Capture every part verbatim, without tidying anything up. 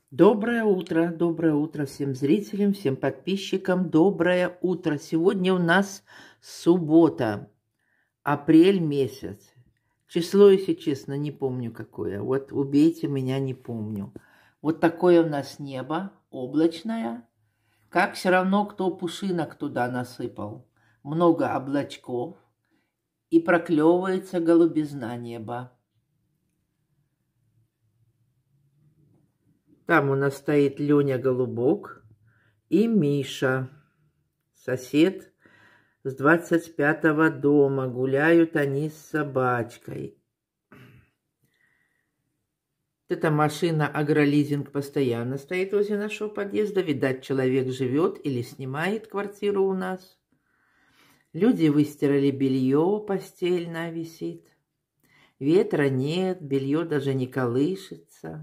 Доброе утро, доброе утро всем зрителям, всем подписчикам. Доброе утро. Сегодня у нас суббота, апрель месяц. Число, если честно, не помню какое. Вот убейте меня, не помню. Вот такое у нас небо, облачное. Как все равно, кто пушинок туда насыпал. Много облачков. И проклевывается голубизна неба. Там у нас стоит Леня Голубок и Миша, сосед с двадцать пятого дома. Гуляют они с собачкой. Эта машина агролизинг постоянно стоит возле нашего подъезда. Видать, человек живет или снимает квартиру у нас. Люди выстирали белье, постельное висит. Ветра нет, белье даже не колышется.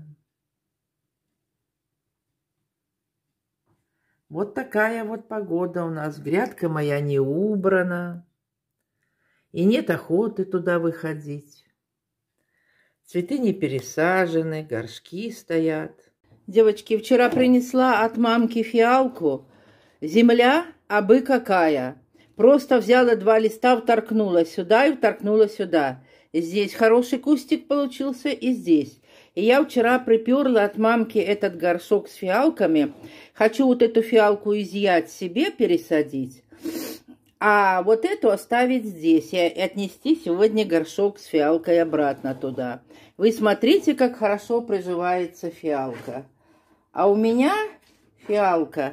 Вот такая вот погода у нас. Грядка моя не убрана. И нет охоты туда выходить. Цветы не пересажены, горшки стоят. Девочки, вчера принесла от мамки фиалку. Земля, абы какая. Просто взяла два листа, вторкнула сюда и вторкнула сюда. Здесь хороший кустик получился и здесь. И я вчера приперла от мамки этот горшок с фиалками. Хочу вот эту фиалку изъять себе, пересадить. А вот эту оставить здесь и отнести сегодня горшок с фиалкой обратно туда. Вы смотрите, как хорошо приживается фиалка. А у меня фиалка.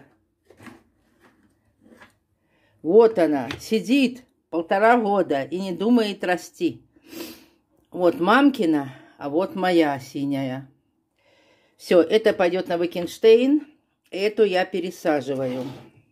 Вот она, сидит полтора года и не думает расти. Вот мамкина, а вот моя синяя. Все, это пойдет на Викенштейн. Эту я пересаживаю.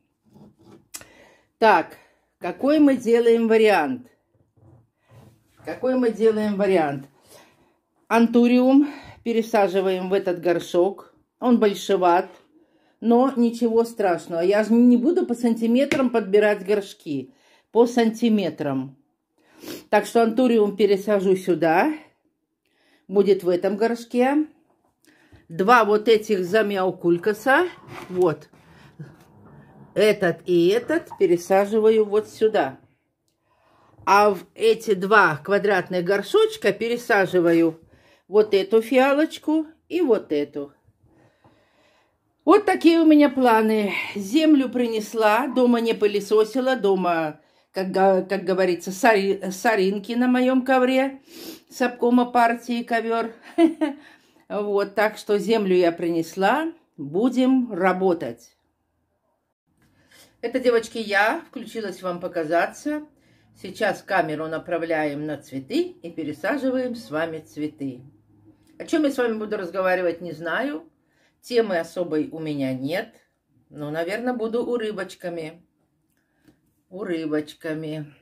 Так, какой мы делаем вариант? Какой мы делаем вариант? Антуриум пересаживаем в этот горшок. Он большеват. Но ничего страшного. Я же не буду по сантиметрам подбирать горшки. По сантиметрам. Так что антуриум пересажу сюда. Будет в этом горшке. Два вот этих замяукулькаса. Вот. Этот и этот пересаживаю вот сюда. А в эти два квадратных горшочка пересаживаю вот эту фиалочку и вот эту. Вот такие у меня планы. Землю принесла, дома не пылесосила, дома, как, как говорится, сори, соринки на моем ковре с обкома партии ковер. Вот, так что землю я принесла, будем работать. Это, девочки, я включилась вам показаться. Сейчас камеру направляем на цветы и пересаживаем с вами цветы. О чем я с вами буду разговаривать, не знаю. Темы особой у меня нет. Но, наверное, буду урывочками. Урывочками.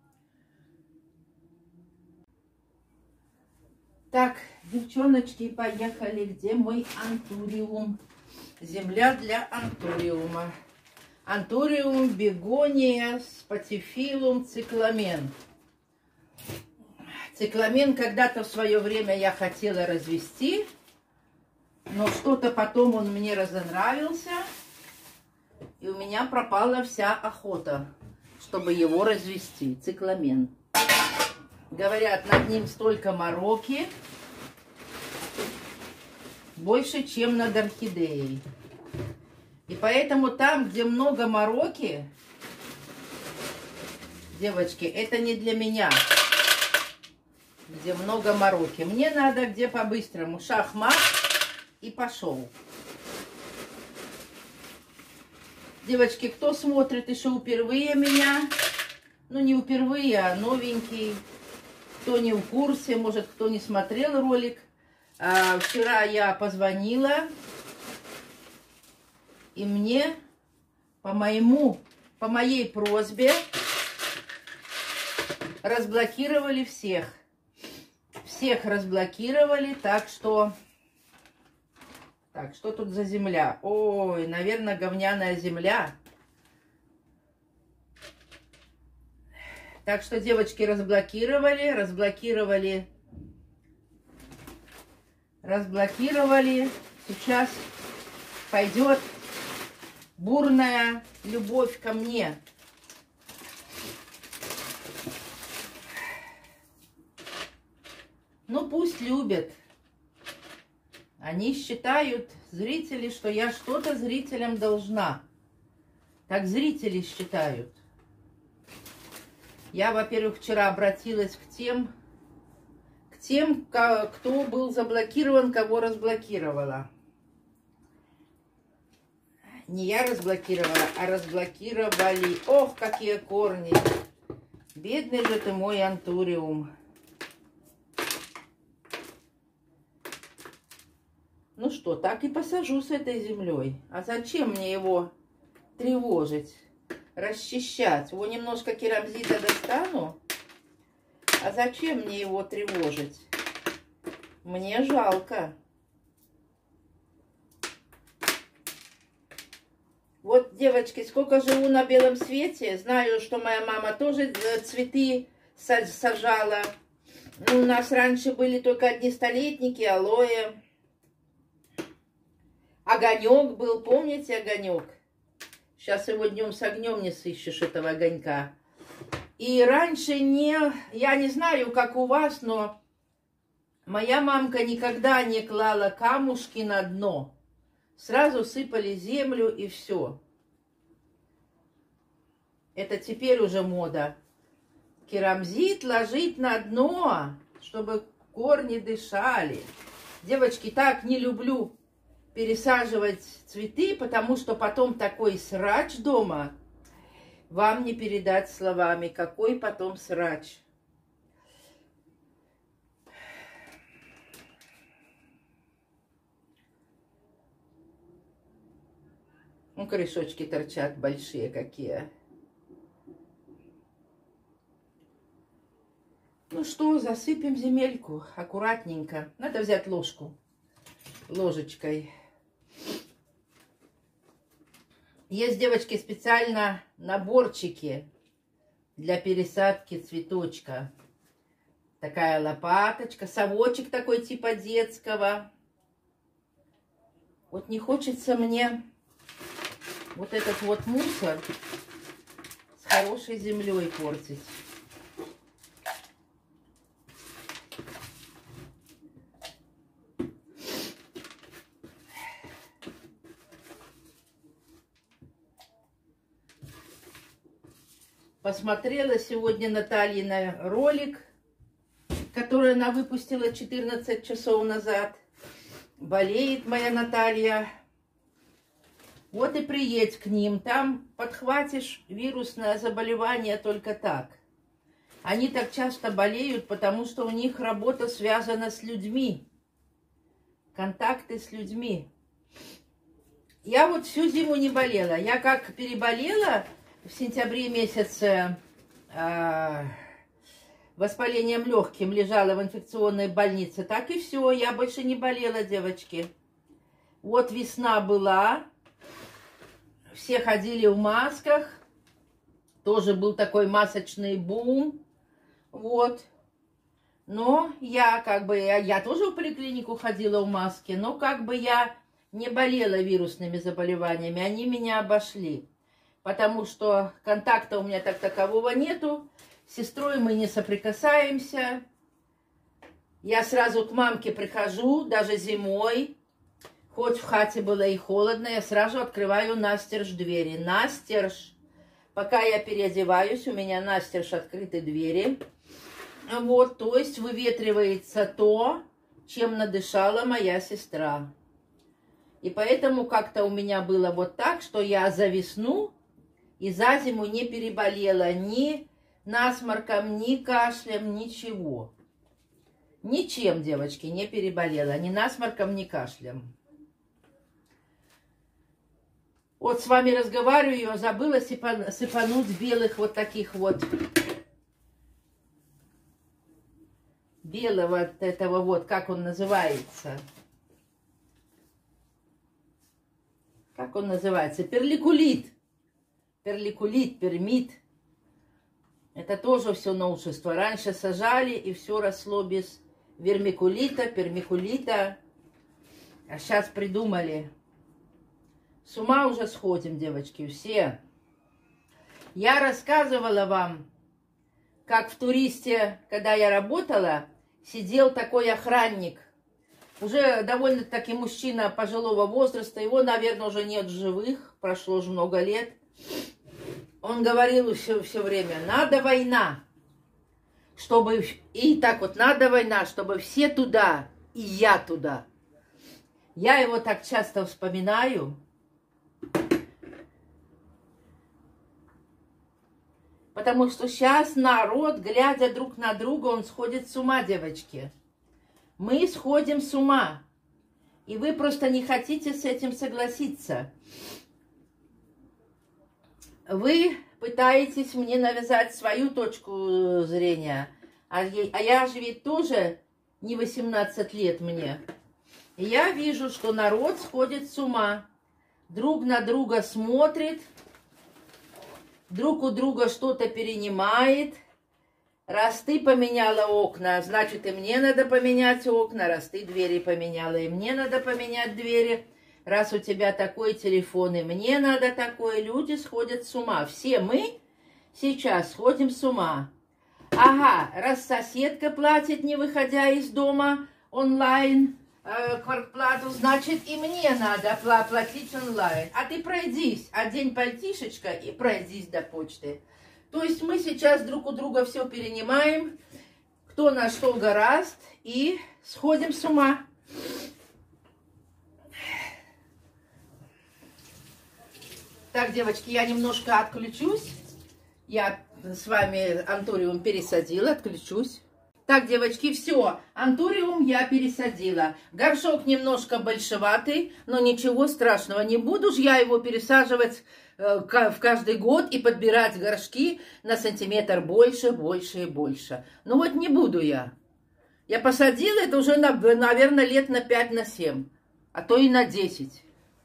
Так, девчоночки, поехали. Где мой антуриум? Земля для антуриума. Антуриум, бегония, спатифилум, цикламен. Цикламен когда-то в свое время я хотела развести. Но что-то потом он мне разонравился, и у меня пропала вся охота, чтобы его развести. Цикламен. Говорят, над ним столько мороки, больше, чем над орхидеей. И поэтому там, где много мороки, девочки, это не для меня. Где много мороки. Мне надо где по-быстрому. Шах-мат. И пошел. Девочки, кто смотрит еще впервые меня, ну не впервые, а новенький, кто не в курсе, может кто не смотрел ролик, а, вчера я позвонила, и мне по моему, по моей просьбе разблокировали всех. Всех разблокировали, так что... Так, что тут за земля? Ой, наверное, говняная земля. Так что, девочки, разблокировали, разблокировали, разблокировали. Сейчас пойдет бурная любовь ко мне. Ну, пусть любят. Они считают, зрители, что я что-то зрителям должна. Так зрители считают. Я, во-первых, вчера обратилась к тем, к тем, кто был заблокирован, кого разблокировала. Не я разблокировала, а разблокировали. Ох, какие корни! Бедный же ты мой антуриум. Ну что, так и посажу с этой землей. А зачем мне его тревожить, расчищать? Его немножко керамзита достану. А зачем мне его тревожить? Мне жалко. Вот, девочки, сколько живу на белом свете, знаю, что моя мама тоже цветы сажала. Ну, у нас раньше были только одни столетники, алоэ. Огонек был, помните огонек? Сейчас его днем с огнем не сыщешь, этого огонька. И раньше не, я не знаю, как у вас, но моя мамка никогда не клала камушки на дно. Сразу сыпали землю и все. Это теперь уже мода. Керамзит ложить на дно, чтобы корни дышали. Девочки, так не люблю пересаживать цветы, потому что потом такой срач дома вам не передать словами. Какой потом срач. Ну, корешочки торчат большие какие. Ну что, засыпем земельку аккуратненько. Надо взять ложку, ложечкой. Есть, девочки, специально наборчики для пересадки цветочка. Такая лопаточка, совочек такой типа детского. Вот не хочется мне вот этот вот мусор с хорошей землей портить. Посмотрела сегодня Натальина ролик, который она выпустила четырнадцать часов назад. Болеет моя Наталья. Вот и приедь к ним. Там подхватишь вирусное заболевание только так. Они так часто болеют, потому что у них работа связана с людьми. Контакты с людьми. Я вот всю зиму не болела. Я как переболела в сентябре месяце э, воспалением легким, лежала в инфекционной больнице, так и все, я больше не болела, девочки. Вот весна была, все ходили в масках, тоже был такой масочный бум, вот. Но я как бы, я, я тоже в поликлинику ходила в маске, но как бы я не болела вирусными заболеваниями, они меня обошли. Потому что контакта у меня так такового нету. С сестрой мы не соприкасаемся. Я сразу к мамке прихожу, даже зимой. Хоть в хате было и холодно, я сразу открываю настежь двери. Настежь. Пока я переодеваюсь, у меня настежь открыты двери. Вот, то есть выветривается то, чем надышала моя сестра. И поэтому как-то у меня было вот так, что я за весну и за зиму не переболела ни насморком, ни кашлем, ничего. Ничем, девочки, не переболела. Ни насморком, ни кашлем. Вот с вами разговариваю, забыла сыпан, сыпануть белых вот таких вот. Белого вот этого вот, как он называется. Как он называется? Перликулит. Перликулит, пермит. Это тоже все новшество. Раньше сажали, и все росло без вермикулита, пермикулита. А сейчас придумали. С ума уже сходим, девочки, все. Я рассказывала вам, как в туристе, когда я работала, сидел такой охранник. Уже довольно-таки мужчина пожилого возраста, его, наверное, уже нет в живых, прошло уже много лет. Он говорил все, все время, надо война, чтобы... И так вот, надо война, чтобы все туда, и я туда. Я его так часто вспоминаю. Потому что сейчас народ, глядя друг на друга, он сходит с ума, девочки. Мы сходим с ума. И вы просто не хотите с этим согласиться. Вы пытаетесь мне навязать свою точку зрения. А, а я же ведь тоже не восемнадцать лет мне. И я вижу, что народ сходит с ума. Друг на друга смотрит. Друг у друга что-то перенимает. Раз ты поменяла окна, значит и мне надо поменять окна. Раз ты двери поменяла, и мне надо поменять двери. Раз у тебя такой телефон, и мне надо такое. Люди сходят с ума. Все мы сейчас сходим с ума. Ага, раз соседка платит, не выходя из дома, онлайн э, квартплату, значит и мне надо платить онлайн. А ты пройдись, одень пальтишечко и пройдись до почты. То есть мы сейчас друг у друга все перенимаем, кто на что гораст, и сходим с ума. Так, девочки, я немножко отключусь. Я с вами антуриум пересадила, отключусь. Так, девочки, все. Антуриум я пересадила. Горшок немножко большеватый, но ничего страшного. Не буду же я его пересаживать э, в каждый год и подбирать горшки на сантиметр больше, больше и больше. Ну вот не буду я. Я посадила это уже, на, наверное, лет на пять, на семь, а то и на десять.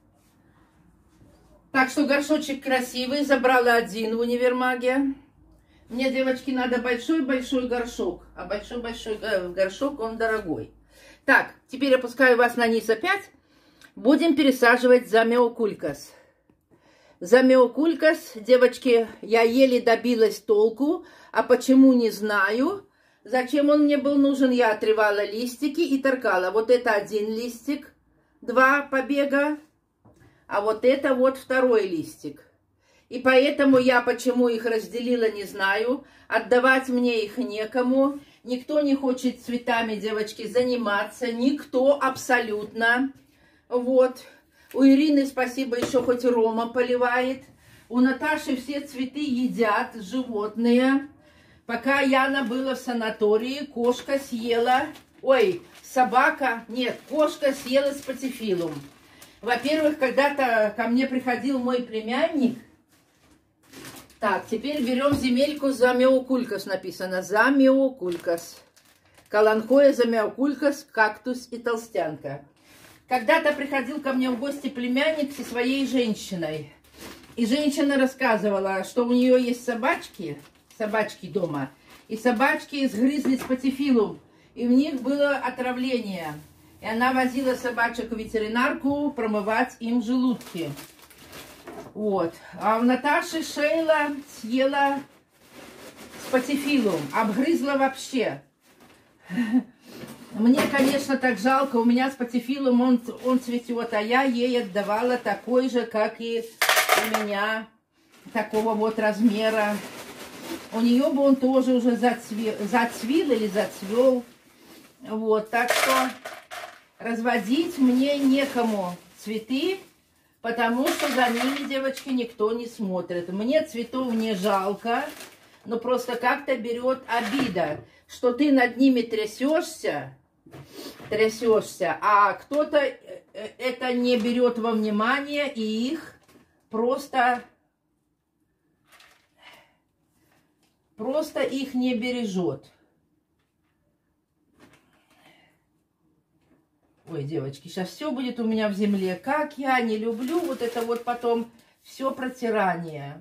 Так что горшочек красивый, забрала один в универмаге. Мне, девочки, надо большой-большой горшок. А большой-большой горшок, он дорогой. Так, теперь опускаю вас на низ опять. Будем пересаживать замеокулькас. Замеокулькас, девочки, я еле добилась толку. А почему, не знаю. Зачем он мне был нужен? Я отрывала листики и торкала. Вот это один листик, два побега. А вот это вот второй листик. И поэтому я почему их разделила, не знаю. Отдавать мне их некому. Никто не хочет цветами, девочки, заниматься. Никто абсолютно. Вот. У Ирины, спасибо, еще хоть Рома поливает. У Наташи все цветы едят, животные. Пока Яна была в санатории, кошка съела... Ой, собака... Нет, кошка съела спатифилум. Во-первых, когда-то ко мне приходил мой племянник. Так, теперь берем земельку замеокулькас, написано. Замеокулькас. Каланхоя, замеокулькас, кактус и толстянка. Когда-то приходил ко мне в гости племянник со своей женщиной. И женщина рассказывала, что у нее есть собачки, собачки дома. И собачки сгрызли спатифилум. И у них было отравление. И она возила собачек в ветеринарку промывать им желудки. Вот. А у Наташи Шейла съела спатифилум, обгрызла вообще. Мне, конечно, так жалко. У меня спатифилум, он, он цветет, а я ей отдавала такой же, как и у меня, такого вот размера. У нее бы он тоже уже зацвел, зацвел или зацвел. Вот, так что разводить мне некому цветы, потому что за ними, девочки, никто не смотрит. Мне цветов не жалко, но просто как-то берет обида, что ты над ними трясешься, трясешься, а кто-то это не берет во внимание и их просто, просто их не бережет. Ой, девочки, сейчас все будет у меня в земле. Как я не люблю вот это вот потом все протирание.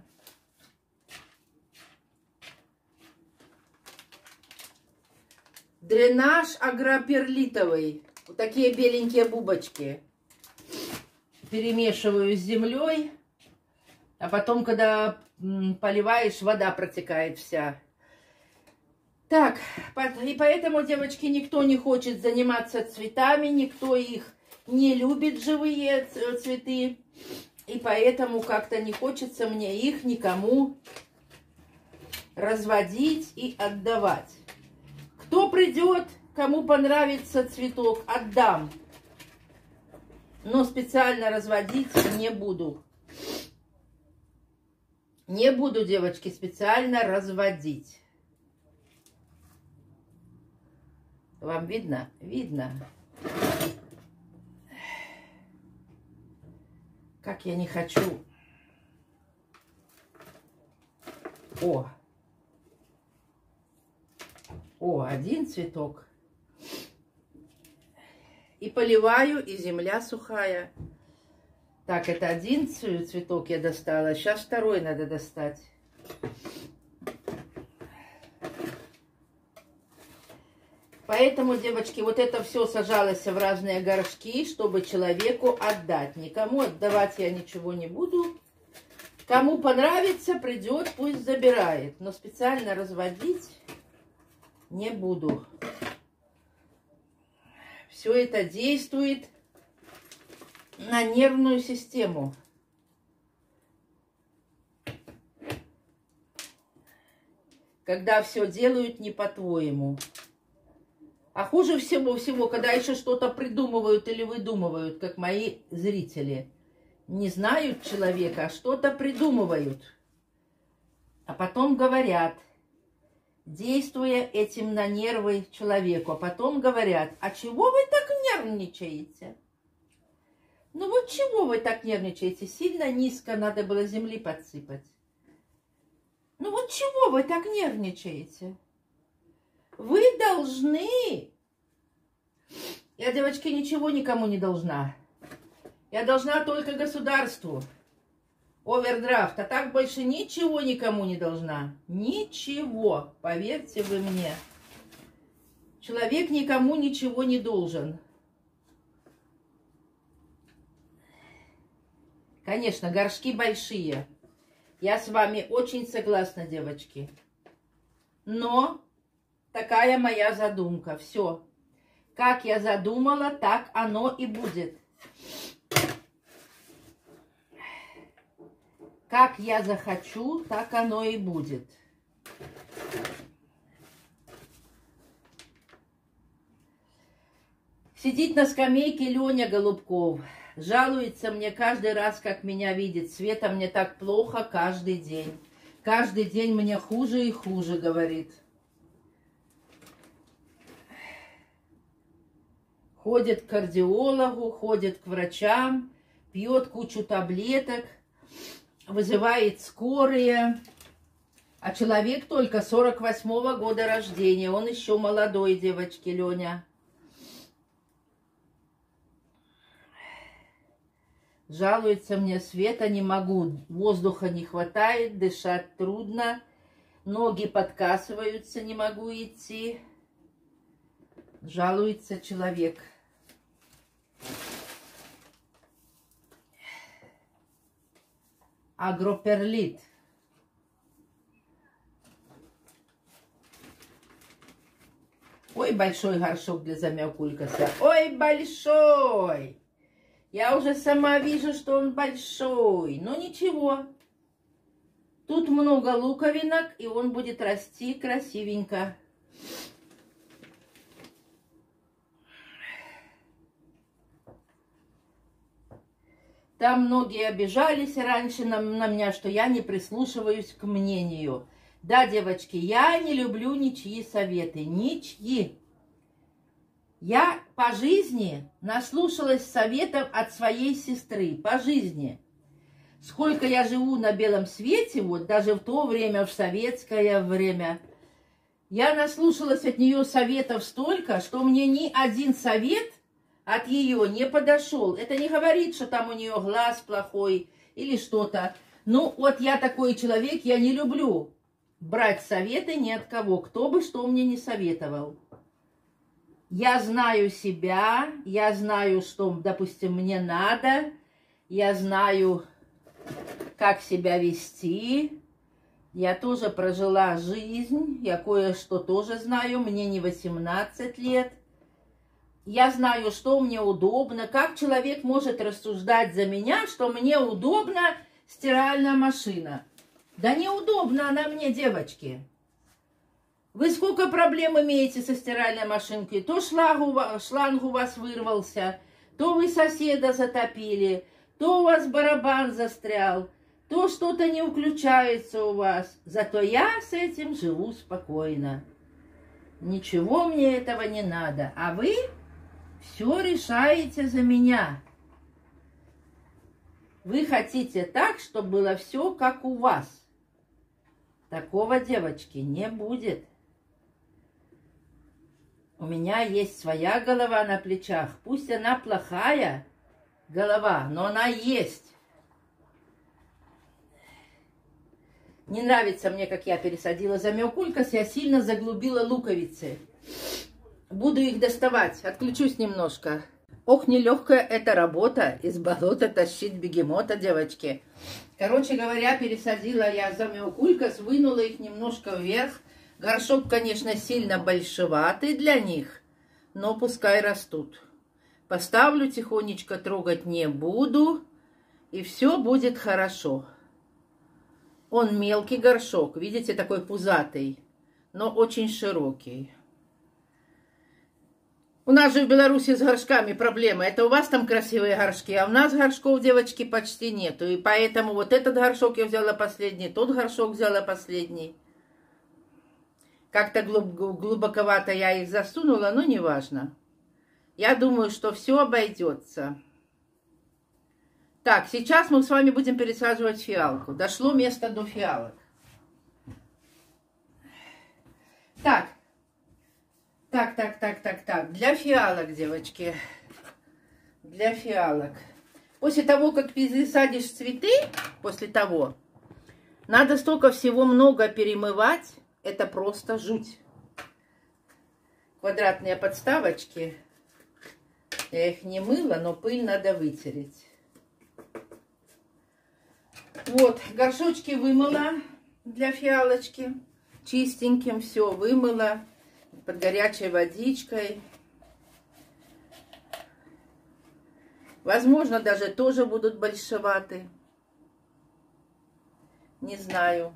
Дренаж агроперлитовый. Вот такие беленькие бубочки. перемешиваю с землей, а потом, когда поливаешь, вода протекает вся. Так, и поэтому, девочки, никто не хочет заниматься цветами, никто их не любит, живые цветы. И поэтому как-то не хочется мне их никому разводить и отдавать. Кто придет, кому понравится цветок, отдам. Но специально разводить не буду. Не буду, девочки, специально разводить. Вам видно? Видно. Как я не хочу. О. О, один цветок. И поливаю, и земля сухая. Так, это один цветок я достала. Сейчас второй надо достать. Поэтому, девочки, вот это все сажалось в разные горшки, чтобы человеку отдать. Никому отдавать я ничего не буду. Кому понравится, придет, пусть забирает. Но специально разводить не буду. Все это действует на нервную систему. Когда все делают не по-твоему. А хуже всего, всего, когда еще что-то придумывают или выдумывают, как мои зрители. Не знают человека, а что-то придумывают. А потом говорят, действуя этим на нервы человеку. А потом говорят, а чего вы так нервничаете? Ну вот чего вы так нервничаете? Сильно низко надо было земли подсыпать. Ну вот чего вы так нервничаете? Вы должны... Я, девочки, ничего никому не должна. Я должна только государству. Овердрафт. А так больше ничего никому не должна. Ничего. Поверьте вы мне. Человек никому ничего не должен. Конечно, горшки большие. Я с вами очень согласна, девочки. Но... такая моя задумка. Все. Как я задумала, так оно и будет. Как я захочу, так оно и будет. Сидит на скамейке Леня Голубков. Жалуется мне каждый раз, как меня видит. Света, мне так плохо каждый день. Каждый день мне хуже и хуже, говорит. Ходит к кардиологу, ходит к врачам, пьет кучу таблеток, вызывает скорые. А человек только сорок восьмого года рождения. Он еще молодой, девочки, Леня. Жалуется мне, Света, не могу. Воздуха не хватает, дышать трудно. Ноги подкасываются, не могу идти. Жалуется человек. Агроперлит. Ой, большой горшок для замякулькаса. Ой, большой. Я уже сама вижу, что он большой. Но ничего. Тут много луковинок, и он будет расти красивенько. Там многие обижались раньше на, на меня, что я не прислушиваюсь к мнению. Да, девочки, я не люблю ничьи советы. Ничьи. Я по жизни наслушалась советов от своей сестры. По жизни. Сколько я живу на белом свете, вот даже в то время, в советское время, я наслушалась от нее советов столько, что мне ни один совет от ее не подошел. Это не говорит, что там у нее глаз плохой или что-то. Ну, вот я такой человек, я не люблю брать советы ни от кого, кто бы что мне не советовал. Я знаю себя, я знаю, что, допустим, мне надо. Я знаю, как себя вести. Я тоже прожила жизнь. Я кое-что тоже знаю. Мне не восемнадцать лет. Я знаю, что мне удобно. Как человек может рассуждать за меня, что мне удобна стиральная машина? Да неудобно она мне, девочки. Вы сколько проблем имеете со стиральной машинкой? То шланг у вас, шланг у вас вырвался, то вы соседа затопили, то у вас барабан застрял, то что-то не включается у вас. Зато я с этим живу спокойно. Ничего мне этого не надо. А вы все решаете за меня. Вы хотите так, чтобы было все как у вас. Такого, девочки, не будет. У меня есть своя голова на плечах. Пусть она плохая голова, но она есть. Не нравится мне, как я пересадила замеокулькас. Я сильно заглубила луковицы. Буду их доставать. Отключусь немножко. Ох, нелегкая эта работа. Из болота тащить бегемота, девочки. Короче говоря, пересадила я замеокулькас, вынула их немножко вверх. Горшок, конечно, сильно большеватый для них, но пускай растут. Поставлю тихонечко, трогать не буду, и все будет хорошо. Он мелкий горшок, видите, такой пузатый, но очень широкий. У нас же в Беларуси с горшками проблема. Это у вас там красивые горшки, а у нас горшков, девочки, почти нету. И поэтому вот этот горшок я взяла последний, тот горшок взяла последний. Как-то глубоковато я их засунула, но неважно. Я думаю, что все обойдется. Так, сейчас мы с вами будем пересаживать фиалку. Дошло место до фиалок. Так, так, так, так, так, так. Для фиалок, девочки, для фиалок. После того, как пересадишь цветы, после того, надо столько всего много перемывать. Это просто жуть. Квадратные подставочки. Я их не мыла, но пыль надо вытереть. Вот, горшочки вымыла для фиалочки. Чистеньким все вымыла. Под горячей водичкой. Возможно, даже тоже будут большеваты. Не знаю.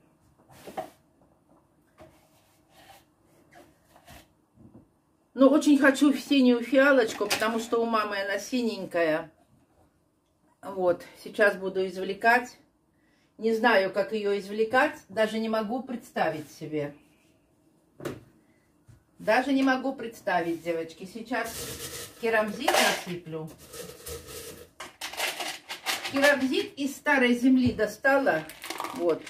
Но очень хочу синюю фиалочку, потому что у мамы она синенькая. Вот, сейчас буду извлекать. Не знаю, как ее извлекать. Даже не могу представить себе. Даже не могу представить, девочки. Сейчас керамзит насыплю. Керамзит из старой земли достала. Вот.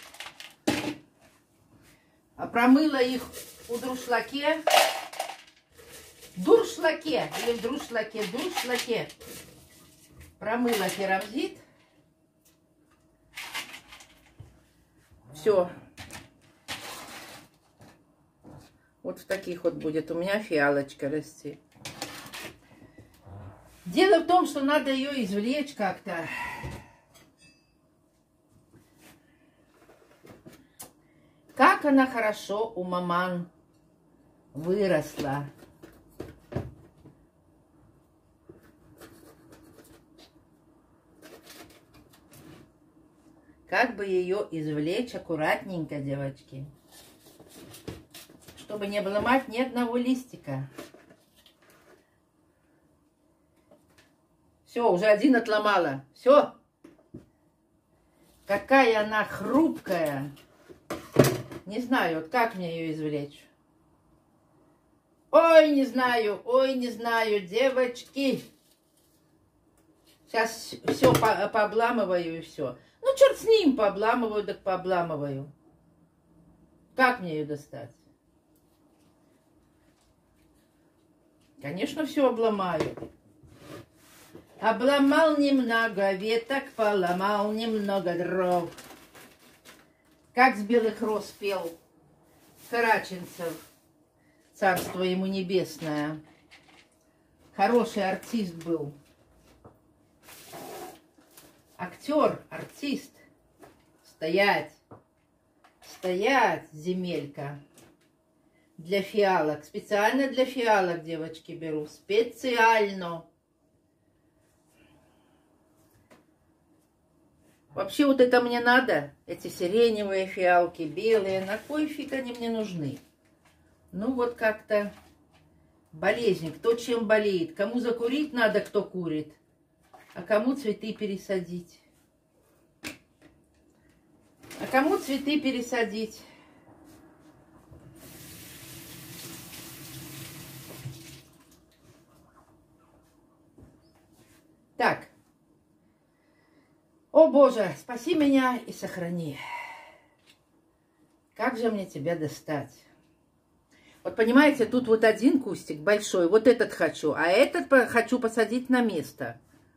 А промыла их у друшлаке. Дуршлаке, или в друшлаке, дуршлаке. Промыла керамзит. Все. Вот в таких вот будет у меня фиалочка расти. Дело в том, что надо ее извлечь как-то. Как она хорошо у маман выросла. Как бы ее извлечь аккуратненько, девочки, чтобы не обломать ни одного листика. Все, уже один отломала. Все. Какая она хрупкая. Не знаю, вот как мне ее извлечь. Ой, не знаю, ой, не знаю, девочки. Сейчас все по пообламываю и все. Ну, черт с ним, пообламываю, так пообламываю. Как мне ее достать? Конечно, все обломаю. Обломал немного веток, поломал немного дров. Как с белых роз пел Караченцев, царство ему небесное. Хороший артист был. актер, артист. Стоять. Стоять, земелька. Для фиалок. Специально для фиалок, девочки, беру. Специально. Вообще вот это мне надо. Эти сиреневые фиалки, белые. На кой фиг они мне нужны? Ну вот как-то болезнь. Кто чем болеет. Кому закурить надо, кто курит. А кому цветы пересадить. А кому цветы пересадить? Так. О, Боже, спаси меня и сохрани. Как же мне тебя достать? Вот понимаете, тут вот один кустик большой, вот этот хочу, а этот хочу посадить на место.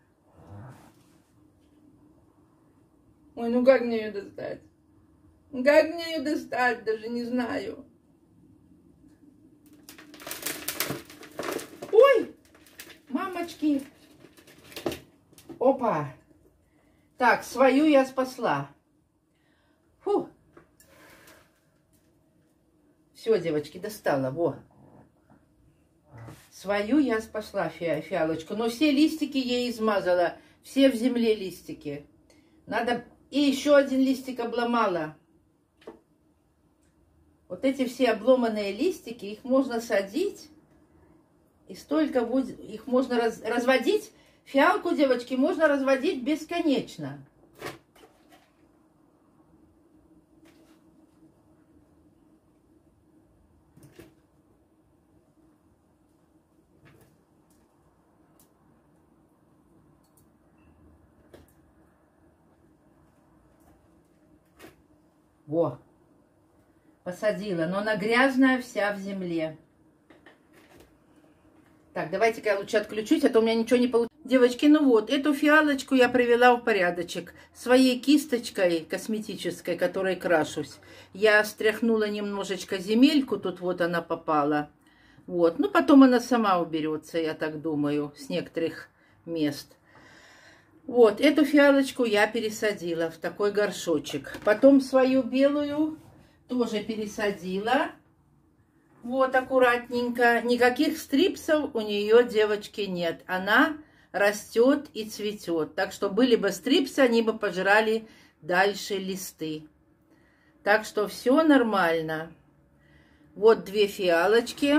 Ой, ну как мне ее достать? Как мне ее достать? Даже не знаю. Ой, мамочки. Опа. Так, свою я спасла. Фу. Все, девочки, достала. Во. Свою я спасла, фи фиалочку. Но все листики ей измазала. Все в земле листики. Надо... И еще один листик обломала. Вот эти все обломанные листики, их можно садить. И столько будет... Их можно раз... разводить. Фиалку, девочки, можно разводить бесконечно. Во, посадила, но она грязная вся в земле. Так, давайте-ка я лучше отключусь, а то у меня ничего не получится. Девочки, ну вот, эту фиалочку я привела в порядочек. Своей кисточкой косметической, которой крашусь, я стряхнула немножечко земельку, тут вот она попала. Вот, ну потом она сама уберется, я так думаю, с некоторых мест. Вот, эту фиалочку я пересадила в такой горшочек. Потом свою белую тоже пересадила. Вот, аккуратненько. Никаких стрипсов у нее, девочки, нет. Она растет и цветет. Так что были бы стрипсы, они бы пожирали дальше листы. Так что все нормально. Вот две фиалочки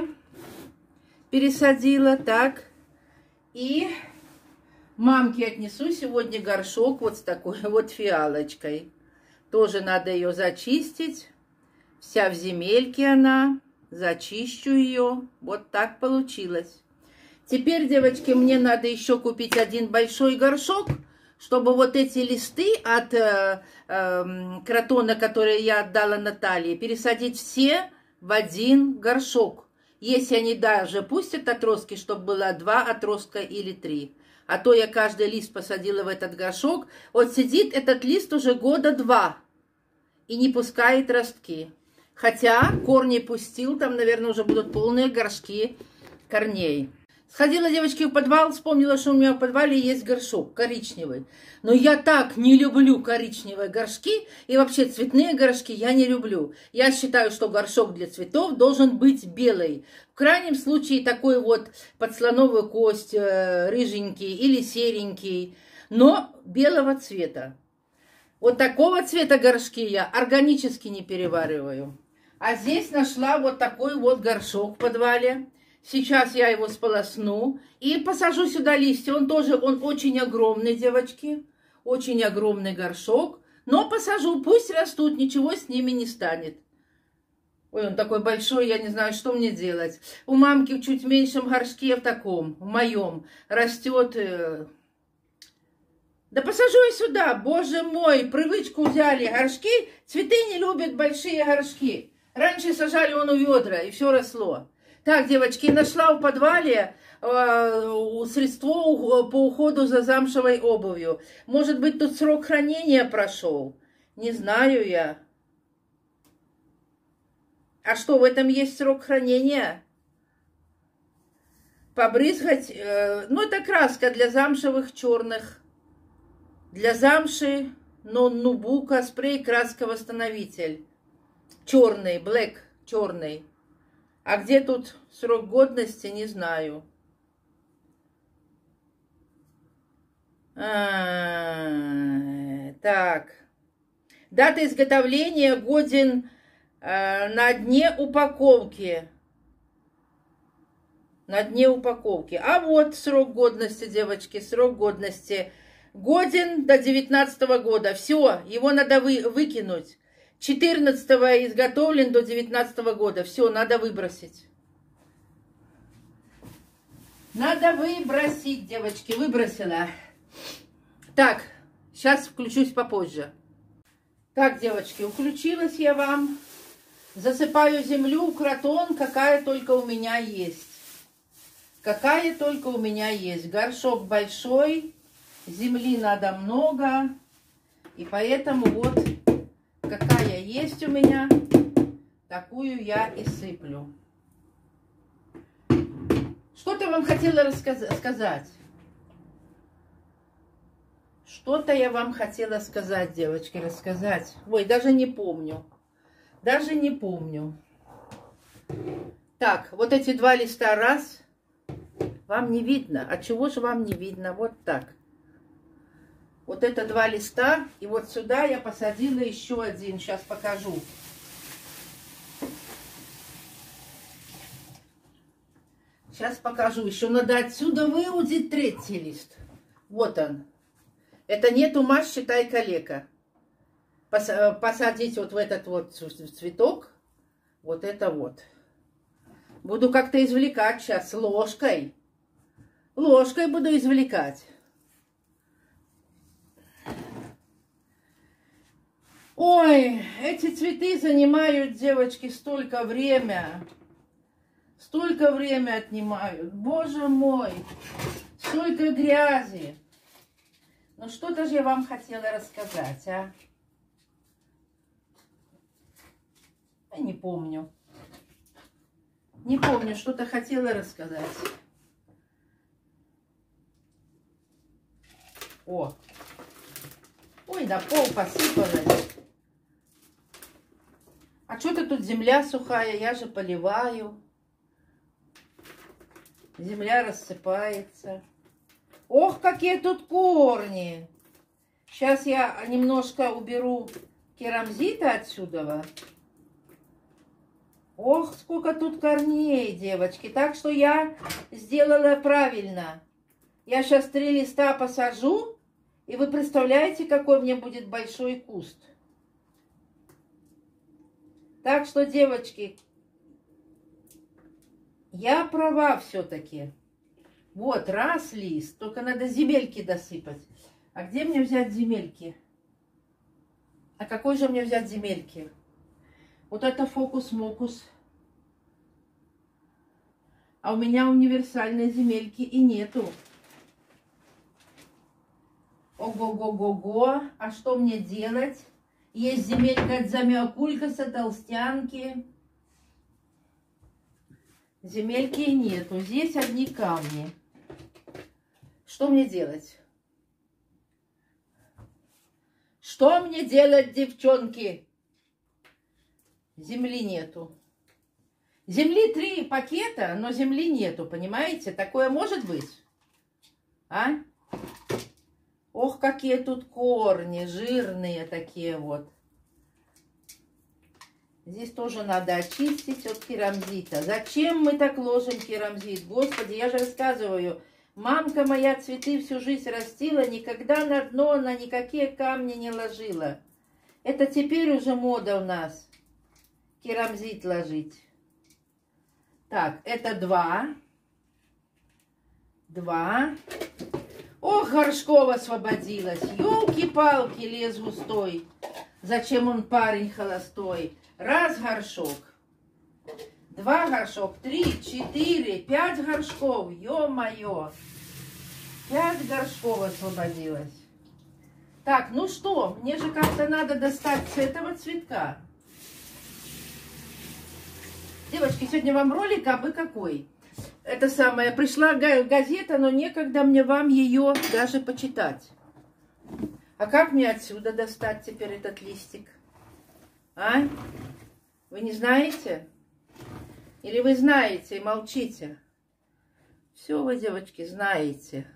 пересадила, так. И... Мамке отнесу сегодня горшок вот с такой вот фиалочкой. Тоже надо ее зачистить. Вся в земельке она. Зачищу ее. Вот так получилось. Теперь, девочки, мне надо еще купить один большой горшок, чтобы вот эти листы от э, э, кротона, которые я отдала Наталье, пересадить все в один горшок. Если они даже пустят отростки, чтобы было два отростка или три. А то я каждый лист посадила в этот горшок. Вот сидит этот лист уже года два и не пускает ростки. Хотя корни пустил, там, наверное, уже будут полные горшки корней. Сходила, девочки, в подвал, вспомнила, что у меня в подвале есть горшок коричневый. Но я так не люблю коричневые горшки, и вообще цветные горшки я не люблю. Я считаю, что горшок для цветов должен быть белый. В крайнем случае такой вот под слоновую кость, рыженький или серенький, но белого цвета. Вот такого цвета горшки я органически не перевариваю. А здесь нашла вот такой вот горшок в подвале. Сейчас я его сполосну и посажу сюда листья. Он тоже, он очень огромный, девочки. Очень огромный горшок. Но посажу, пусть растут, ничего с ними не станет. Ой, он такой большой, я не знаю, что мне делать. У мамки в чуть меньшем горшке, в таком, в моем, растет... Э... Да посажу и сюда, боже мой, привычку взяли. Горшки, цветы не любят большие горшки. Раньше сажали он у ведра, и все росло. Так, девочки, нашла в подвале э, средство по уходу за замшевой обувью. Может быть, тут срок хранения прошел? Не знаю я. А что, в этом есть срок хранения? Побрызгать? Э, ну, это краска для замшевых черных. Для замши нон-нубука спрей краска-восстановитель. Черный, блэк, черный. А где тут срок годности, не знаю. А, так. Дата изготовления годен э, на дне упаковки. На дне упаковки. А вот срок годности, девочки, срок годности. Годен до девятнадцатого года. Все, его надо вы, выкинуть. четырнадцатого изготовлен до девятнадцатого года. Все, надо выбросить. Надо выбросить, девочки, выбросила. Так, сейчас включусь попозже. Так, девочки, включилась я вам. Засыпаю землю, кротон, какая только у меня есть. Какая только у меня есть. Горшок большой, земли надо много. И поэтому вот какая есть у меня, такую я и сыплю. Что-то вам хотела рассказать. Что-то я вам хотела сказать, девочки, рассказать. Ой, даже не помню. Даже не помню. Так, вот эти два листа раз. Вам не видно. А чего же вам не видно? Вот так. Вот это два листа. И вот сюда я посадила еще один. Сейчас покажу. Сейчас покажу. Еще надо отсюда выудить третий лист. Вот он. Это нет ума, считай, калека. Посадить вот в этот вот цветок. Вот это вот. Буду как-то извлекать сейчас ложкой. Ложкой буду извлекать. Ой, эти цветы занимают, девочки, столько время. Столько время отнимают. Боже мой, столько грязи. Ну что-то же я вам хотела рассказать, а? Я не помню. Не помню, что-то хотела рассказать. О! Ой, на пол посыпалось. А что-то тут земля сухая, я же поливаю. Земля рассыпается. Ох, какие тут корни! Сейчас я немножко уберу керамзита отсюда. Ох, сколько тут корней, девочки. Так что я сделала правильно. Я сейчас три листа посажу, и вы представляете, какой мне будет большой куст. Так что, девочки, я права все-таки. Вот, раз лист. Только надо земельки досыпать. А где мне взять земельки? А какой же мне взять земельки? Вот это фокус-мокус. А у меня универсальной земельки и нету. Ого-го-го-го. А что мне делать? Есть земелька от замиокулькаса, толстянки. Земельки нету. Здесь одни камни. Что мне делать? Что мне делать, девчонки? Земли нету. Земли три пакета, но земли нету, понимаете? Такое может быть? А? Ох, какие тут корни, жирные такие вот. Здесь тоже надо очистить от керамзита. Зачем мы так ложим керамзит? Господи, я же рассказываю. Мамка моя цветы всю жизнь растила, никогда на дно она никакие камни не ложила. Это теперь уже мода у нас. Керамзит ложить. Так, это два. Два. Ох, горшков освободилась. Ёлки-палки, лес густой. Зачем он парень холостой? Раз горшок. Два горшок. Три, четыре, пять горшков. Ё-моё. Пять горшков освободилось. Так, ну что, мне же как-то надо достать с этого цветка. Девочки, сегодня вам ролик абы какой. Это самое, пришла газета, но некогда мне вам ее даже почитать. А как мне отсюда достать теперь этот листик? А? Вы не знаете? Или вы знаете и молчите? Все вы, девочки, знаете.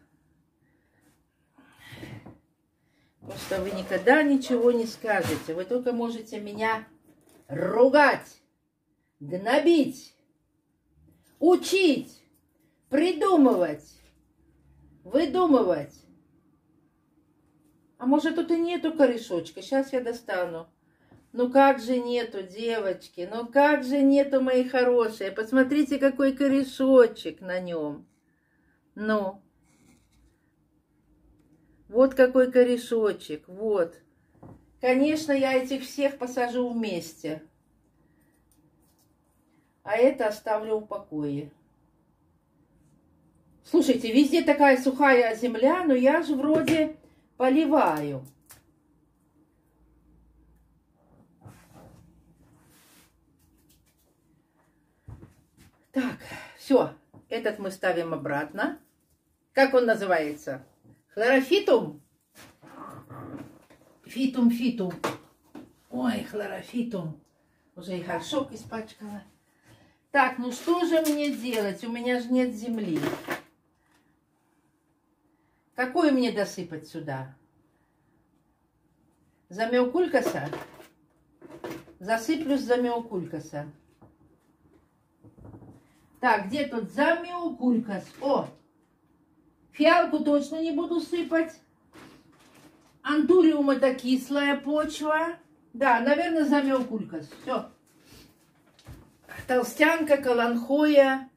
Просто вы никогда ничего не скажете. Вы только можете меня ругать, гнобить, учить, придумывать, выдумывать. А может, тут и нету корешочка? Сейчас я достану. Ну как же нету, девочки? Ну как же нету, мои хорошие? Посмотрите, какой корешочек на нем. Ну. Вот какой корешочек. Вот. Конечно, я этих всех посажу вместе. А это оставлю в покое. Слушайте, везде такая сухая земля, но я же вроде поливаю. Так, все. Этот мы ставим обратно. Как он называется? Хлорофитум? Фитум, фитум. Ой, хлорофитум. Уже и горшок испачкала. Так, ну что же мне делать? У меня же нет земли. Какой мне досыпать сюда? Замеокулькаса? Засыплю с замеокулькаса. Так, где тут замеокулькас? О! Фиалку точно не буду сыпать. Антуриум — это кислая почва. Да, наверное, замеокулькас. Все. Толстянка, каланхоя.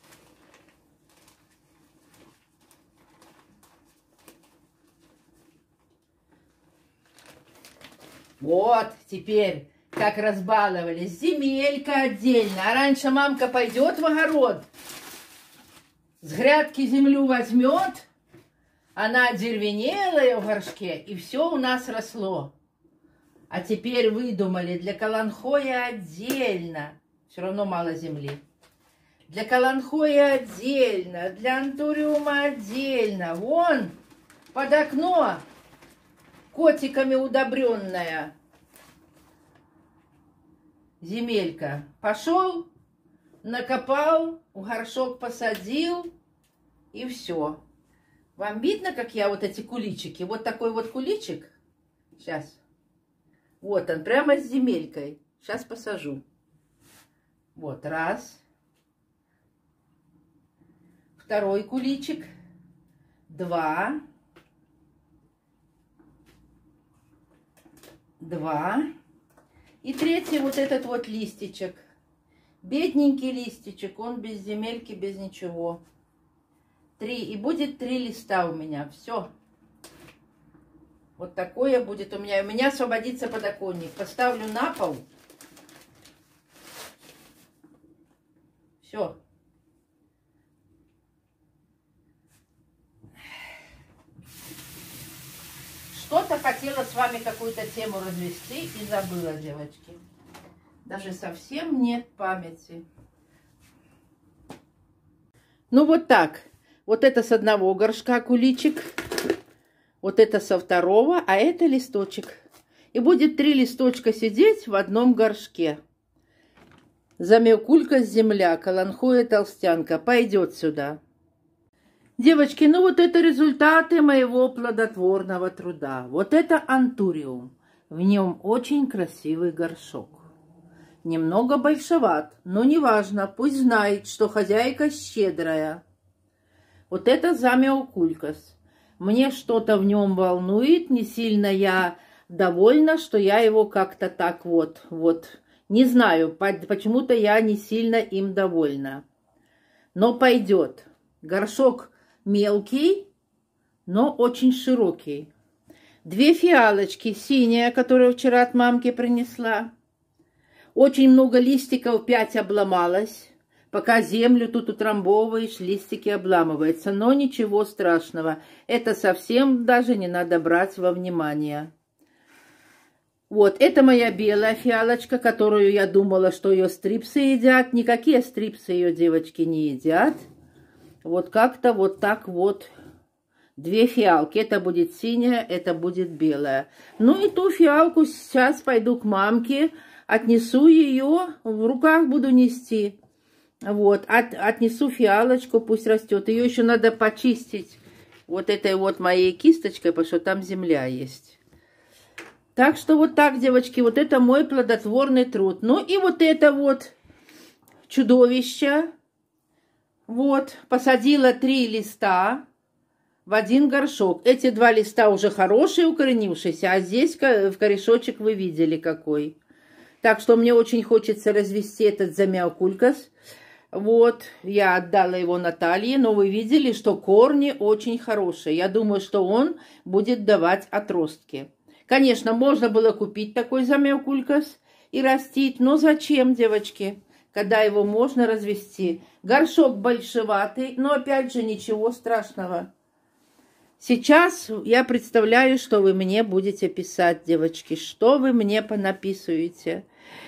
Вот, теперь, как разбаловались. Земелька отдельно. А раньше мамка пойдет в огород, с грядки землю возьмет, она одервенелая в горшке, и все у нас росло. А теперь выдумали для каланхоя отдельно. Все равно мало земли. Для каланхоя отдельно, для антуриума отдельно. Вон, под окно, котиками удобренная земелька. Пошел, накопал, в горшок посадил, и все. Вам видно, как я вот эти куличики? Вот такой вот куличик. Сейчас. Вот он, прямо с земелькой. Сейчас посажу. Вот, раз. Второй куличик. Два. Два. И третий вот этот вот листичек. Бедненький листичек, он без земельки, без ничего. Три. И будет три листа у меня. Все. Вот такое будет у меня. У меня освободится подоконник. Поставлю на пол. Все. Что-то хотела с вами какую-то тему развести и забыла, девочки. Даже совсем нет памяти. Ну вот так. Вот это с одного горшка куличик. Вот это со второго, а это листочек. И будет три листочка сидеть в одном горшке. Замеокулькас земля, каланхоя толстянка. Пойдет сюда. Девочки, ну вот это результаты моего плодотворного труда. Вот это антуриум. В нем очень красивый горшок. Немного большеват, но неважно, пусть знает, что хозяйка щедрая. Вот это замеокулькас. Мне что-то в нем волнует, не сильно я довольна, что я его как-то так вот, вот, не знаю, почему-то я не сильно им довольна. Но пойдет. Горшок мелкий, но очень широкий. Две фиалочки, синяя, которую вчера от мамки принесла. Очень много листиков, пять обломалось. Пока землю тут утрамбовываешь, листики обламываются. Но ничего страшного. Это совсем даже не надо брать во внимание. Вот, это моя белая фиалочка, которую я думала, что ее стрипсы едят. Никакие стрипсы ее, девочки, не едят. Вот как-то вот так вот Две фиалки. Это будет синяя, это будет белая. Ну и ту фиалку сейчас пойду к мамке, отнесу ее, в руках буду нести. Вот, от, отнесу фиалочку, пусть растет. Ее еще надо почистить вот этой вот моей кисточкой, потому что там земля есть. Так что вот так, девочки, вот это мой плодотворный труд. Ну и вот это вот чудовище. Вот, посадила три листа в один горшок. Эти два листа уже хорошие, укоренившиеся, а здесь в корешочек вы видели какой. Так что мне очень хочется развести этот замяукулькас. Вот, я отдала его Наталье, но вы видели, что корни очень хорошие. Я думаю, что он будет давать отростки. Конечно, можно было купить такой замяукулькас и растить, но зачем, девочки, когда его можно развести? Горшок большеватый, но опять же ничего страшного. Сейчас я представляю, что вы мне будете писать, девочки, что вы мне понаписываете.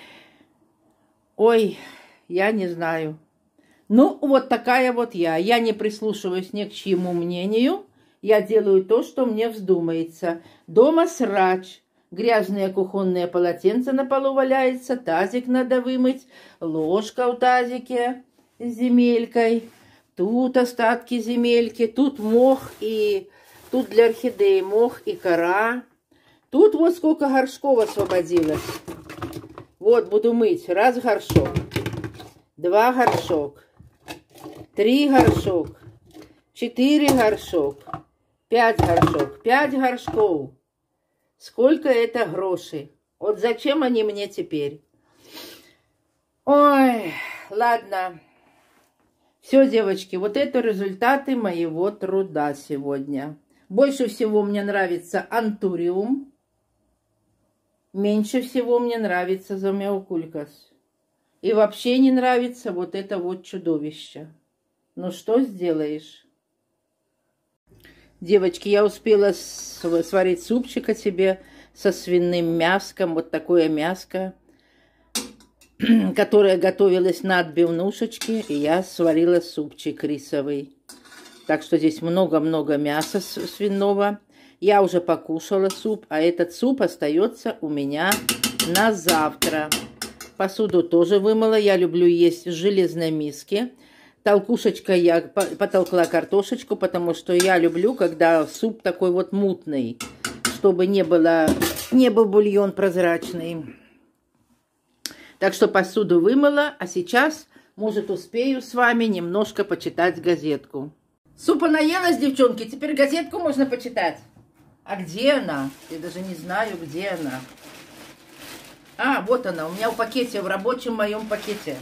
Ой, я не знаю. Ну, вот такая вот я. Я не прислушиваюсь ни к чьему мнению. Я делаю то, что мне вздумается. Дома срач. Грязные кухонные полотенца на полу валяется. Тазик надо вымыть. Ложка в тазике с земелькой. Тут остатки земельки. Тут мох и... Тут для орхидеи мох и кора. Тут вот сколько горшков освободилось. Вот, буду мыть. Раз горшок. Два горшок. Три горшок. Четыре горшок. Пять горшок. Пять горшков. Сколько это грошей? Вот зачем они мне теперь? Ой, ладно. Все, девочки, вот это результаты моего труда сегодня. Больше всего мне нравится антуриум. Меньше всего мне нравится замяукулькас. И вообще не нравится вот это вот чудовище. Ну что сделаешь? Девочки, я успела сварить супчика себе со свиным мяском. Вот такое мяско, которое готовилось на отбивнушечке. И я сварила супчик рисовый. Так что здесь много-много мяса свиного. Я уже покушала суп, а этот суп остается у меня на завтра. Посуду тоже вымыла. Я люблю есть в железной миске. Толкушечкой я потолкла картошечку, потому что я люблю, когда суп такой вот мутный, чтобы не было, не был бульон прозрачный. Так что посуду вымыла, а сейчас, может, успею с вами немножко почитать газетку. Супа наелась, девчонки, теперь газетку можно почитать. А где она? Я даже не знаю, где она. А, вот она, у меня в пакете, в рабочем моем пакете.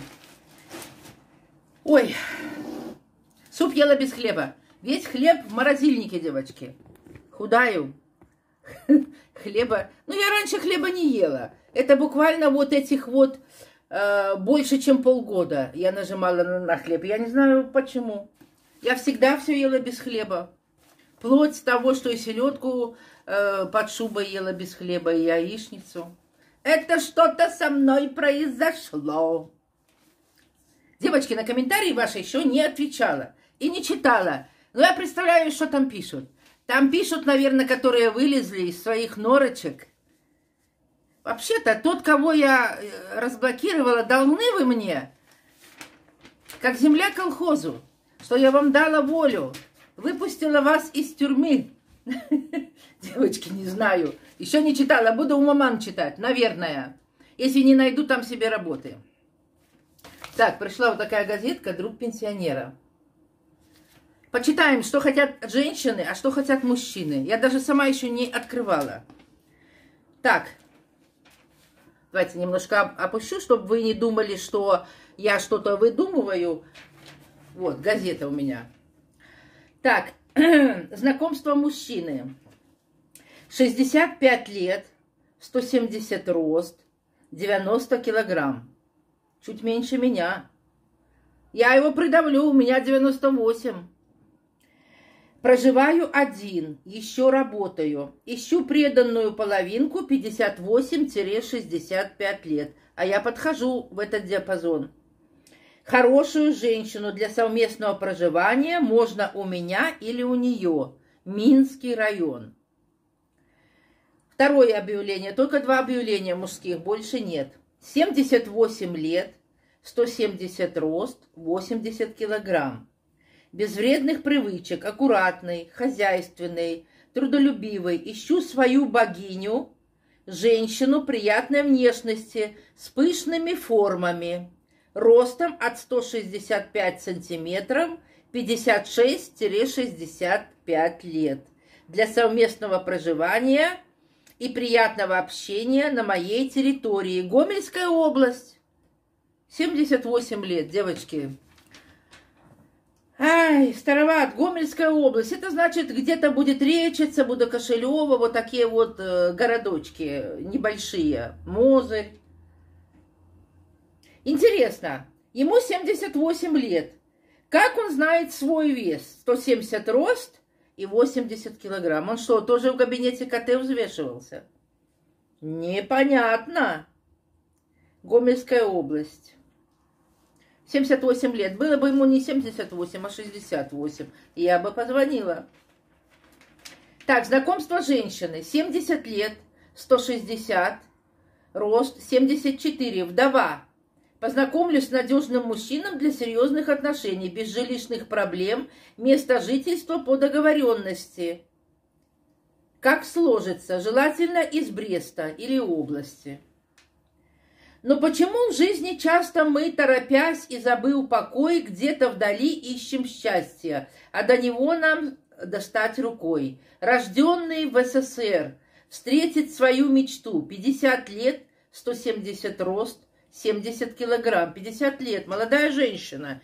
Ой, суп ела без хлеба. Весь хлеб в морозильнике, девочки. Худаю. Хлеба. Ну, я раньше хлеба не ела. Это буквально вот этих вот э, больше, чем полгода я нажимала на, на хлеб. Я не знаю почему. Я всегда все ела без хлеба. Вплоть с того, что и селедку э, под шубой ела без хлеба, и яичницу. Это что-то со мной произошло. Девочки, на комментарии ваши еще не отвечала и не читала. Но я представляю, что там пишут. Там пишут, наверное, которые вылезли из своих норочек. Вообще-то, тот, кого я разблокировала, должны вы мне, как земля колхозу, что я вам дала волю, выпустила вас из тюрьмы. Девочки, не знаю. Еще не читала, буду у маман читать, наверное. Если не найду там себе работы. Так, пришла вот такая газетка «Друг пенсионера». Почитаем, что хотят женщины, а что хотят мужчины. Я даже сама еще не открывала. Так, давайте немножко опущу, чтобы вы не думали, что я что-то выдумываю. Вот, газета у меня. Так, знакомство мужчины. шестьдесят пять лет, сто семьдесят рост, девяносто килограмм. Чуть меньше меня. Я его придавлю, у меня девяносто восемь. Проживаю один, еще работаю. Ищу преданную половинку пятьдесят восемь — шестьдесят пять лет. А я подхожу в этот диапазон. Хорошую женщину для совместного проживания можно у меня или у нее. Минский район. Второе объявление. Только два объявления мужских, больше нет. семьдесят восемь лет, сто семьдесят рост, восемьдесят килограмм. Без вредных привычек, аккуратный, хозяйственный, трудолюбивый. Ищу свою богиню, женщину приятной внешности, с пышными формами, ростом от ста шестидесяти пяти сантиметров, пятьдесят шесть — шестьдесят пять лет. Для совместного проживания и приятного общения на моей территории. Гомельская область. семьдесят восемь лет, девочки. Ай, староват, Гомельская область. Это значит, где-то будет Речица, Будокошелево, вот такие вот э, городочки небольшие. Мозырь. Интересно, ему семьдесят восемь лет. Как он знает свой вес? сто семьдесят рост и восемьдесят килограмм. Он что, тоже в кабинете ка тэ взвешивался? Непонятно. Гомельская область. семьдесят восемь лет. Было бы ему не семьдесят восемь, а шестьдесят восемь. Я бы позвонила. Так, знакомство женщины. семьдесят лет, сто шестьдесят, рост семьдесят четыре, вдова. Познакомлюсь с надежным мужчиной для серьезных отношений, без жилищных проблем, место жительства по договоренности. Как сложится? Желательно из Бреста или области. Но почему в жизни часто мы, торопясь и забыв покой, где-то вдали ищем счастья, а до него нам достать рукой? Рожденный в эс эс эс эр, встретить свою мечту, пятьдесят лет, сто семьдесят рост, семьдесят килограмм, пятьдесят лет, молодая женщина.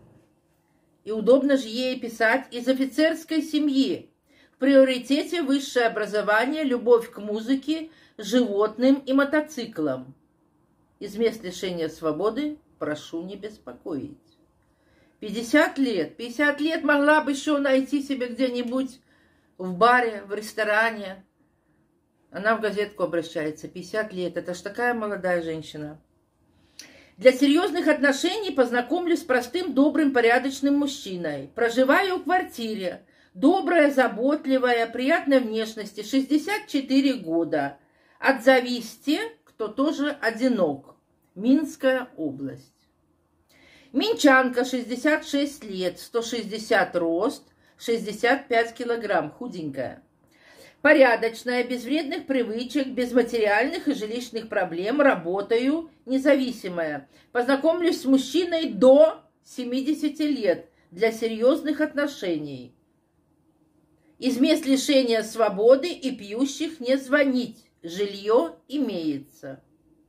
И удобно же ей писать из офицерской семьи. В приоритете высшее образование, любовь к музыке, животным и мотоциклам. Из мест лишения свободы прошу не беспокоить. пятьдесят лет. пятьдесят лет могла бы еще найти себе где-нибудь в баре, в ресторане. Она в газетку обращается. пятьдесят лет. Это ж такая молодая женщина. Для серьезных отношений познакомлюсь с простым, добрым, порядочным мужчиной. Проживаю в квартире. Добрая, заботливая, приятной внешности. шестьдесят четыре года. Отзовись те, кто тоже одинок. Минская область. Минчанка, шестьдесят шесть лет, сто шестьдесят рост, шестьдесят пять килограмм, худенькая. Порядочная, без вредных привычек, без материальных и жилищных проблем, работаю, независимая. Познакомлюсь с мужчиной до семидесяти лет для серьезных отношений. Из мест лишения свободы и пьющих не звонить. Жилье имеется.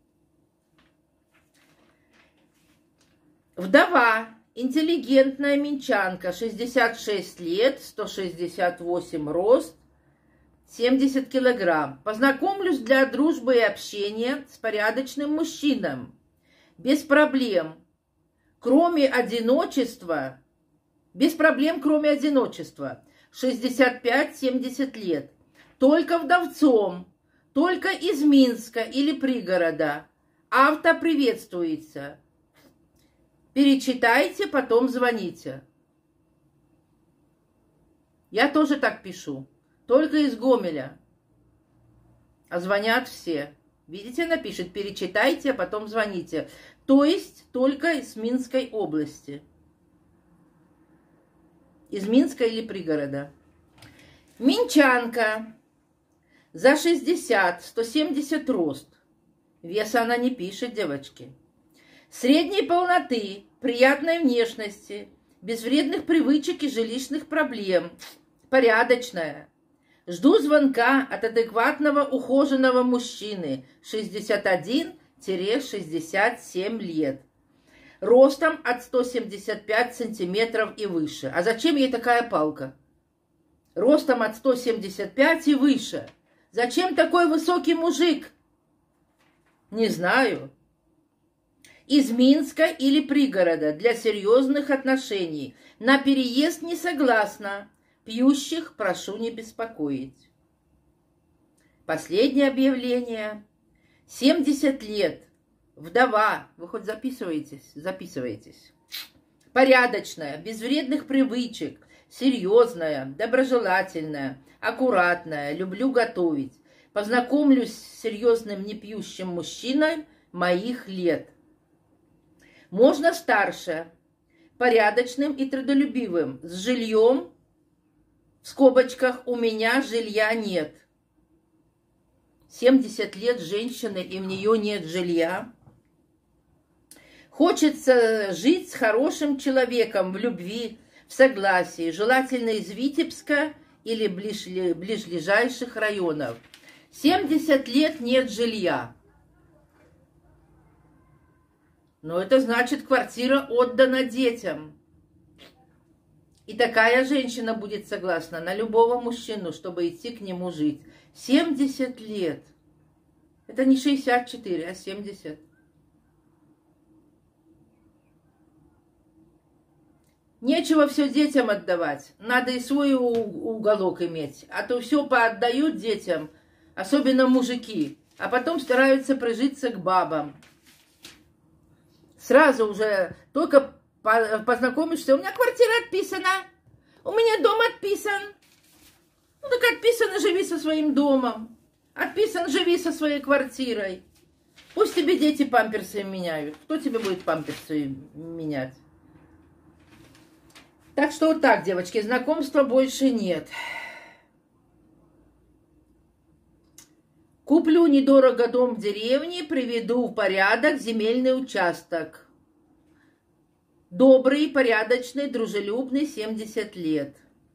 Вдова, интеллигентная минчанка, шестьдесят шесть лет, сто шестьдесят восемь рост, семьдесят килограмм. Познакомлюсь для дружбы и общения с порядочным мужчиной. Без проблем. Кроме одиночества, без проблем, кроме одиночества. шестьдесят пять — семьдесят лет. Только вдовцом. Только из Минска или пригорода. Авто приветствуется. Перечитайте, потом звоните. Я тоже так пишу. Только из Гомеля. А звонят все. Видите, она пишет, перечитайте, а потом звоните. То есть только из Минской области. Из Минска или пригорода. Минчанка. За шестьдесят, сто семьдесят рост. Веса она не пишет, девочки. Средней полноты, приятной внешности, без вредных привычек и жилищных проблем. Порядочная. Жду звонка от адекватного ухоженного мужчины. шестьдесят один — шестьдесят семь лет. Ростом от ста семидесяти пяти сантиметров и выше. А зачем ей такая палка? Ростом от ста семидесяти пяти и выше. Зачем такой высокий мужик? Не знаю. Из Минска или пригорода для серьезных отношений. На переезд не согласна. Пьющих прошу не беспокоить. Последнее объявление. семьдесят лет. Вдова. Вы хоть записываетесь? Записываетесь. Порядочная, без вредных привычек, серьезная, доброжелательная, аккуратная, люблю готовить. Познакомлюсь с серьезным непьющим мужчиной моих лет. Можно старше, порядочным и трудолюбивым, с жильем, в скобочках, у меня жилья нет. семьдесят лет женщины, и у нее нет жилья. Хочется жить с хорошим человеком в любви, в согласии, желательно из Витебска или ближ, ближайших районов. семьдесят лет нет жилья. Но это значит, квартира отдана детям. И такая женщина будет согласна на любого мужчину, чтобы идти к нему жить. семьдесят лет. Это не шестьдесят четыре, а семьдесят. Нечего все детям отдавать. Надо и свой уголок иметь. А то все поотдают детям, особенно мужики, а потом стараются прижиться к бабам. Сразу уже только познакомишься. У меня квартира отписана. У меня дом отписан. Ну так отписан, живи со своим домом. Отписан, живи со своей квартирой. Пусть тебе дети памперсы меняют. Кто тебе будет памперсы менять? Так что вот так, девочки, знакомства больше нет. Куплю недорого дом в деревне, приведу в порядок земельный участок. Добрый, порядочный, дружелюбный, семьдесят лет.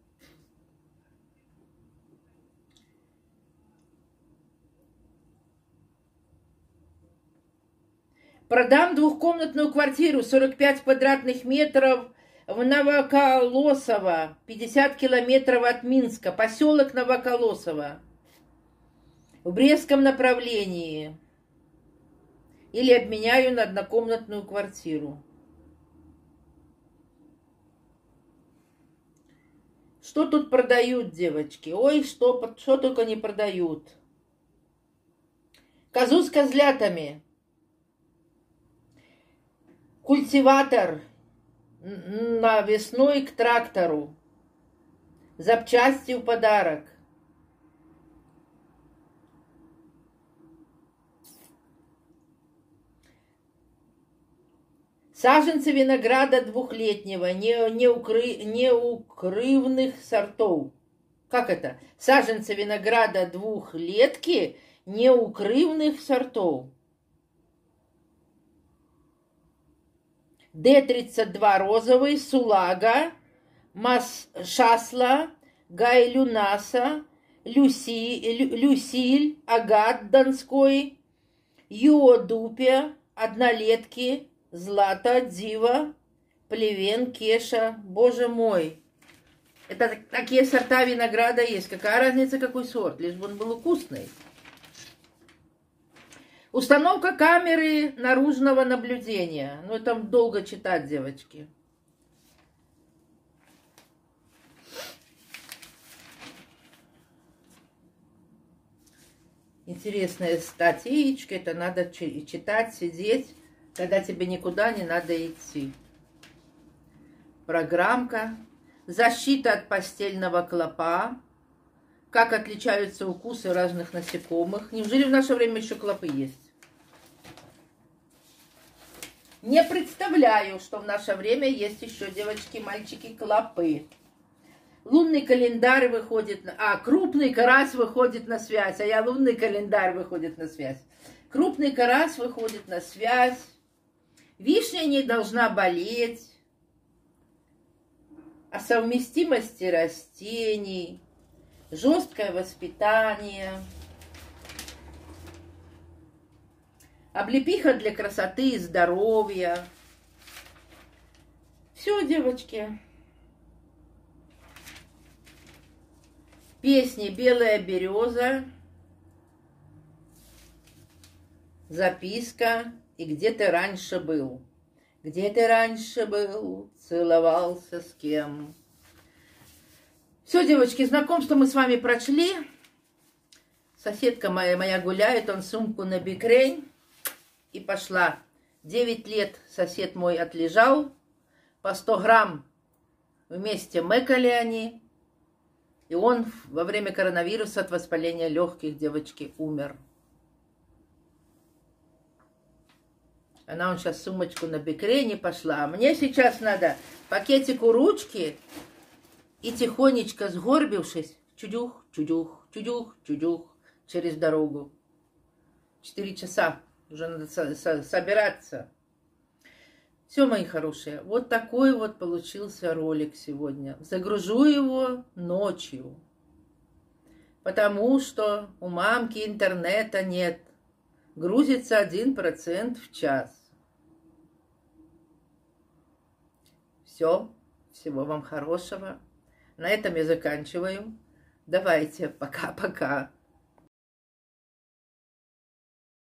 Продам двухкомнатную квартиру, сорок пять квадратных метров, в Новоколосово, пятьдесят километров от Минска, поселок Новоколосово, в Брестском направлении. Или обменяю на однокомнатную квартиру. Что тут продают, девочки? Ой, что, что только не продают. Козу с козлятами. Культиватор навесной к трактору. Запчасти в подарок. Саженцы винограда двухлетнего, не, не укры, неукрывных сортов. Как это? Саженцы винограда двухлетки неукрывных сортов. Д тридцать два розовый, Сулага, Шасла, Гайлюнаса, Люси, Лю, Люсиль, Агат Донской, Юодупе, однолетки, Злата, Дива, Плевен, Кеша. Боже мой. Это такие сорта винограда есть. Какая разница, какой сорт? Лишь бы он был вкусный. Установка камеры наружного наблюдения. Ну, там долго читать, девочки. Интересная статейка. Это надо читать, сидеть, когда тебе никуда не надо идти. Программка. Защита от постельного клопа. Как отличаются укусы разных насекомых. Неужели в наше время еще клопы есть? Не представляю, что в наше время есть еще, девочки, мальчики, клопы. Лунный календарь выходит на... А, крупный карась выходит на связь, а я лунный календарь выходит на связь. Крупный карась выходит на связь. Вишня не должна болеть. О совместимости растений. Жесткое воспитание. Облепиха для красоты и здоровья. Все, девочки. Песни «Белая береза», записка и «Где ты раньше был?» Где ты раньше был, целовался с кем? Все, девочки, знакомство мы с вами прочли. Соседка моя, моя гуляет, он сумку на бикрень. И пошла. Девять лет сосед мой отлежал. По сто грамм Вместе мэкали они. И он во время коронавируса от воспаления легких девочки умер. Она он сейчас сумочку на бекрень пошла. А мне сейчас надо пакетику ручки и тихонечко сгорбившись, чудюх, чудюх, чудюх, чудюх, через дорогу. Четыре часа. Уже надо со со собираться. Все, мои хорошие. Вот такой вот получился ролик сегодня. Загружу его ночью. Потому что у мамки интернета нет. Грузится один процент в час. Все. Всего вам хорошего. На этом я заканчиваю. Давайте. Пока-пока.